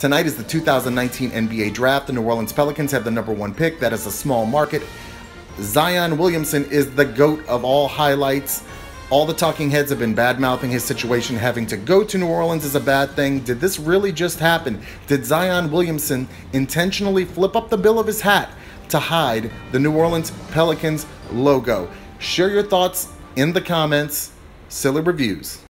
Tonight is the 2019 NBA Draft. The New Orleans Pelicans have the #1 pick. That is a small market. Zion Williamson is the GOAT of all highlights. All the talking heads have been bad-mouthing his situation. Having to go to New Orleans is a bad thing. Did this really just happen? Did Zion Williamson intentionally flip up the bill of his hat to hide the New Orleans Pelicans logo? Share your thoughts in the comments. Silly Reviews.